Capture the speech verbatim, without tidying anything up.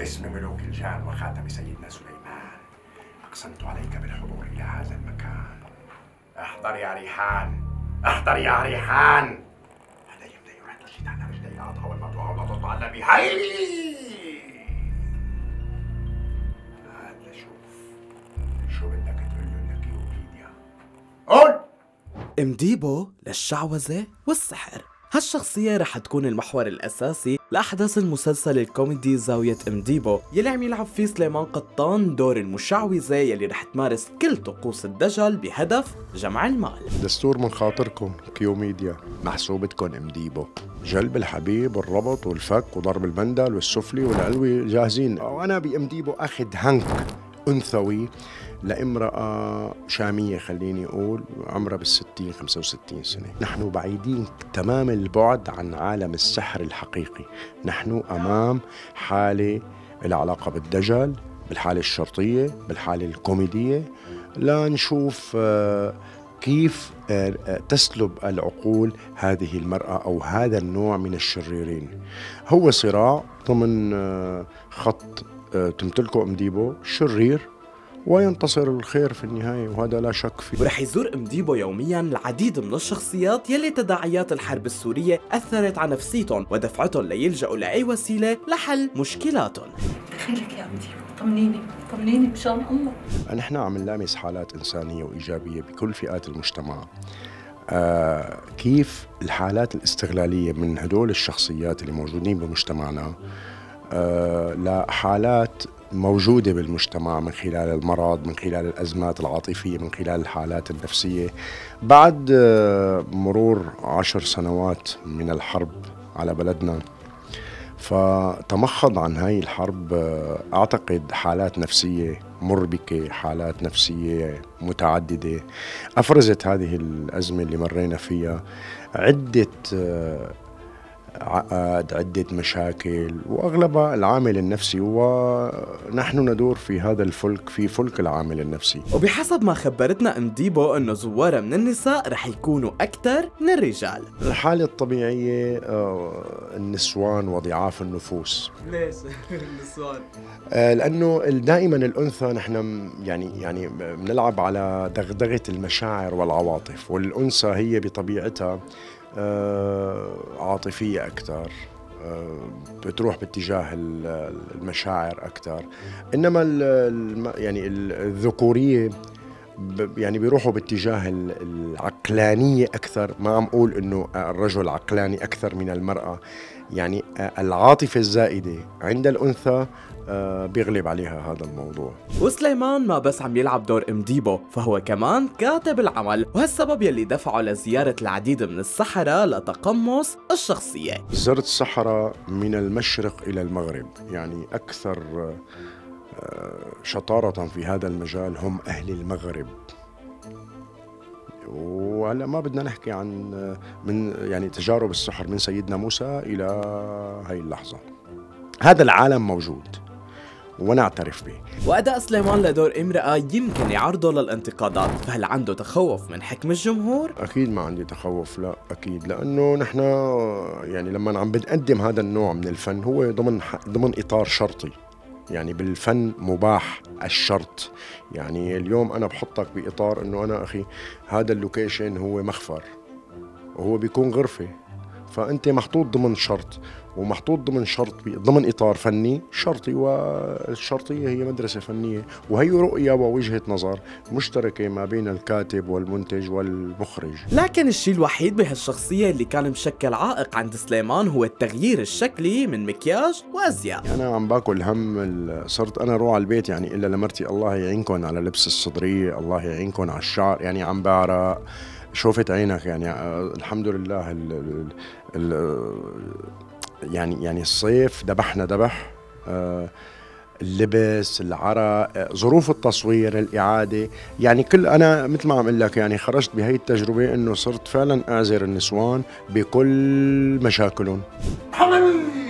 باسم ملوك الجان وخاتم سيدنا سليمان أقسمت عليك بالحضور إلى هذا المكان. احضر يا ريحان، احضر يا ريحان. هذا يبدأ يرد الشيطان رجلي أعطى والمطوع ولا تطلع النبي. هيلي هات شوف شو بدك تقول له لك يا قول. مديبو للشعوذة والسحر. هالشخصية رح تكون المحور الأساسي لأحداث المسلسل الكوميدي زاوية مديبو، يلي عم يلعب فيه سليمان قطان دور المشعوذة يلي رح تمارس كل طقوس الدجل بهدف جمع المال. دستور من خاطركم كيوميديا، محسوبتكم مديبو. جلب الحبيب والربط والفك وضرب المندل والسفلي والعلوي جاهزين. وأنا بمديبو أخذ هنك أنثوي لامرأة شامية، خليني أقول عمرها بالستين خمسة وستين سنة. نحن بعيدين تمام البعد عن عالم السحر الحقيقي. نحن أمام حالة العلاقة بالدجل، بالحالة الشرطية، بالحالة الكوميدية، لا نشوف كيف تسلب العقول هذه المرأة أو هذا النوع من الشريرين. هو صراع ضمن خط تمتلكه مديبو شرير وينتصر الخير في النهاية، وهذا لا شك فيه. ورح يزور مديبو يوميا العديد من الشخصيات يلي تداعيات الحرب السورية أثرت على نفسيتهم ودفعتهم ليلجأوا لأي وسيلة لحل مشكلاتهم. دخيلك يا مديبو، طمنيني طمنيني مشان الله. نحن عم نلامس حالات إنسانية وإيجابية بكل فئات المجتمع. آه كيف الحالات الاستغلالية من هدول الشخصيات اللي موجودين بمجتمعنا آه لحالات موجودة بالمجتمع من خلال المرض، من خلال الأزمات العاطفية، من خلال الحالات النفسية. بعد مرور عشر سنوات من الحرب على بلدنا، فتمخض عن هاي الحرب أعتقد حالات نفسية مربكة، حالات نفسية متعددة. أفرزت هذه الأزمة اللي مرينا فيها عدة عقد، عدة مشاكل، وأغلبها العامل النفسي، ونحن ندور في هذا الفلك، في فلك العامل النفسي. وبحسب ما خبرتنا مديبو أنه زوارة من النساء رح يكونوا أكثر من الرجال. الحالة الطبيعية النسوان وضعاف النفوس. ليش النسوان؟ لأنه دائما الأنثى نحن يعني يعني بنلعب على دغدغة المشاعر والعواطف، والأنثى هي بطبيعتها آه عاطفية أكثر، آه بتروح باتجاه المشاعر أكثر. إنما ال يعني الذكورية يعني بيروحوا باتجاه العقلانية أكثر. ما عم أقول إنه الرجل عقلاني أكثر من المرأة، يعني العاطفة الزائدة عند الأنثى آه بيغلب عليها هذا الموضوع. وسليمان ما بس عم يلعب دور مديبو، فهو كمان كاتب العمل، وهالسبب يلي دفعه لزيارة العديد من السحرة لتقمص الشخصية. زرت السحرة من المشرق إلى المغرب، يعني أكثر آه شطارة في هذا المجال هم أهل المغرب. وهلا ما بدنا نحكي عن من يعني تجارب السحر من سيدنا موسى إلى هاي اللحظة. هذا العالم موجود ونعترف به. وأداء سليمان لدور امرأة يمكن يعرضه للانتقادات، فهل عنده تخوف من حكم الجمهور؟ أكيد ما عندي تخوف، لا أكيد، لأنه نحن يعني لما عم بنقدم هذا النوع من الفن هو ضمن ضمن إطار شرطي. يعني بالفن مباح الشرط. يعني اليوم أنا بحطك بإطار إنه أنا أخي هذا اللوكيشن هو مخفر وهو بيكون غرفة، فأنت محطوط ضمن شرط، ومحطوط ضمن شرط ضمن إطار فني شرطي، والشرطية هي مدرسة فنية، وهي رؤية ووجهة نظر مشتركة ما بين الكاتب والمنتج والمخرج. لكن الشيء الوحيد بهالشخصية اللي كان مشكل عائق عند سليمان هو التغيير الشكلي من مكياج وأزياء. أنا عم باكل هم، صرت أنا روح على البيت يعني إلا لمرتي الله يعينكم على لبس الصدرية، الله يعينكم على الشعر، يعني عم بعرق شوفت عينك يعني آه الحمد لله. ال ال ال يعني يعني الصيف دبحنا دبح، آه اللبس، العرق، آه ظروف التصوير، الإعادة، يعني كل أنا مثل ما عم أقول لك يعني خرجت بهي التجربة إنه صرت فعلا أعذر النسوان بكل مشاكلهم.